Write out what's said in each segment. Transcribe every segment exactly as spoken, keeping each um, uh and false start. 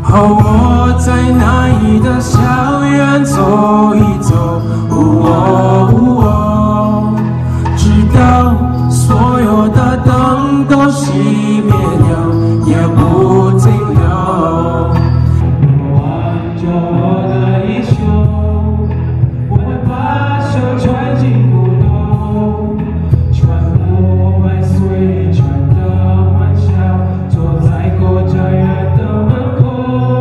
和我在那里的校园走一走，哦哦哦，直到所有的灯都熄灭了，也不停留。挽着我的衣袖，我会把手揣进裤兜，穿过万岁川的玩笑，坐在国家园的门口。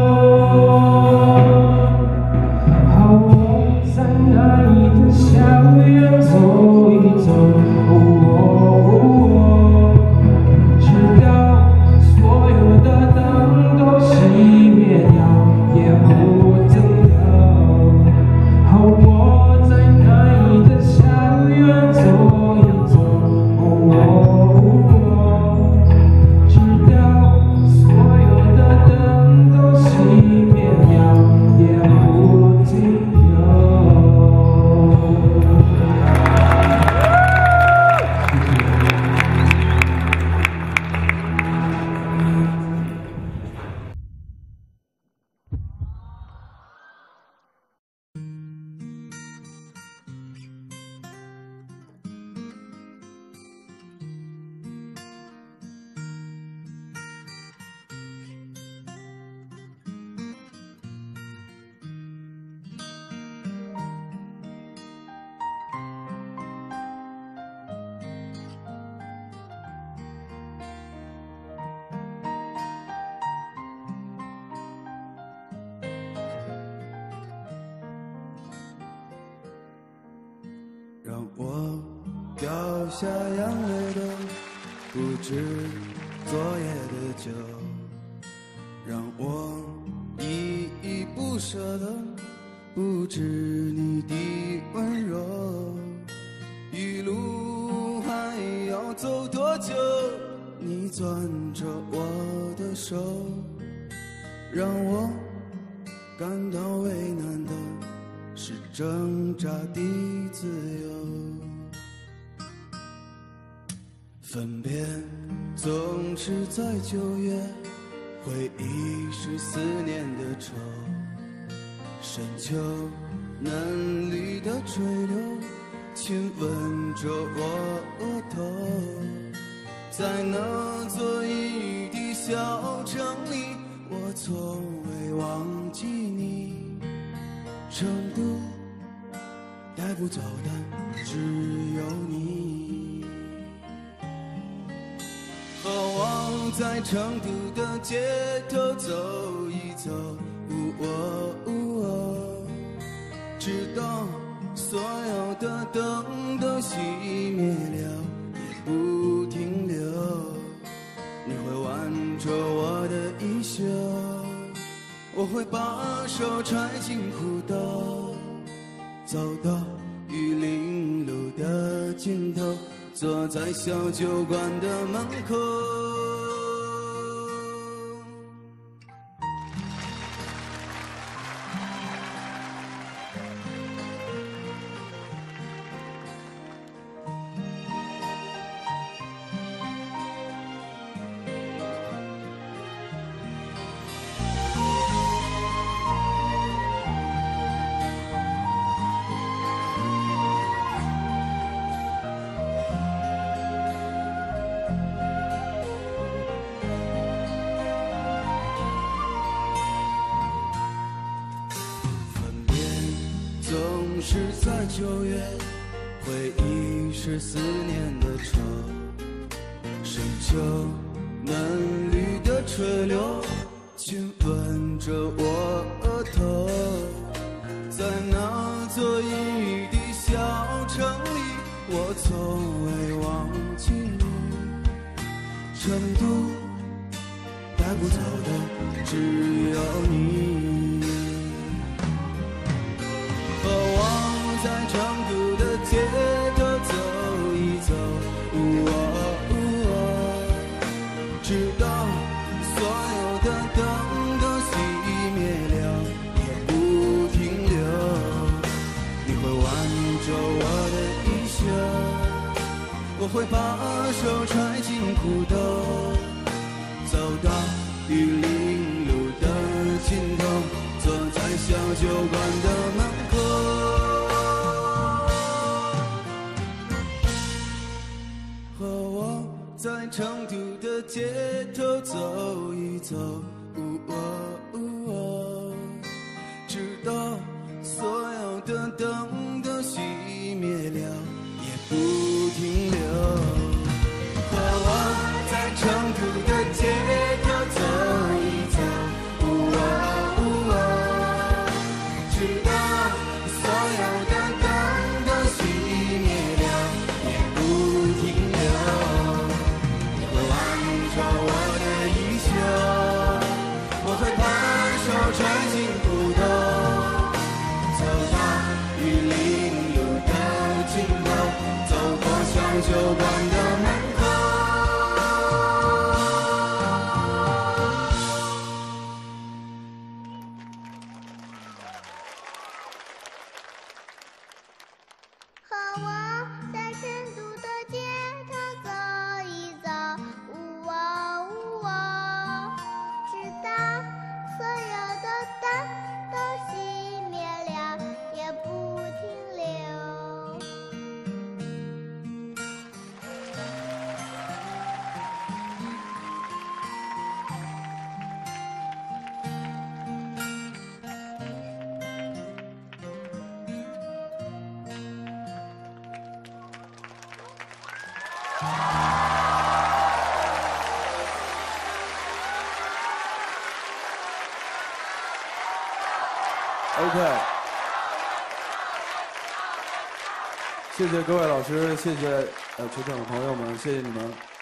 好，我在那里的校园走一走，哦哦哦，直到所有的灯都熄灭了，也不停留。好，我在那里的校园走一走，哦哦哦，直到所有的灯都熄灭了，也不停留。 让我掉下眼泪的不止昨夜的酒，让我依依不舍的不止你的温柔。一路还要走多久？你攥着我的手，让我感到为难的是挣扎的自由。分别总是在九月，回忆是思念的愁。深秋嫩绿的垂柳，亲吻着我额头。在那座阴雨的小城里，我从未忘记你。成都带不走的只有你。和我在成都的街头走一走，哦哦哦，直到所有的灯都熄灭了，也不停留。你会挽着我的衣袖，我会把手揣进裤兜，走到玉林路的尽头，坐在小酒馆的门口。总是在九月，回忆是思念的愁。深秋嫩绿的垂柳，亲吻着我额头。在那座阴雨的小城里，我从未忘记你。成都带不走的只有你。和我在成都的街头走一走，哦哦哦，直到所有的灯都熄灭了，也不停留。你会挽着我的衣袖，我会把手揣进裤兜，走到玉林路的酒馆的门口，和我在成都的街头走一走，呜哦呜哦，直到所有的灯都熄灭了，也不停留。和我在成都的街头走一走，呜哦呜哦，直到所有的灯都熄灭了，也不停留。会挽着我的衣袖，我会拍手拽进不动，走到玉林路的尽头，走过小酒馆的门口。 和我在成都的街头走一走，呜哦呜哦，直到所有的灯都熄灭了，也不停留。 OK， 谢谢各位老师，谢谢呃球场的朋友们，谢谢你们。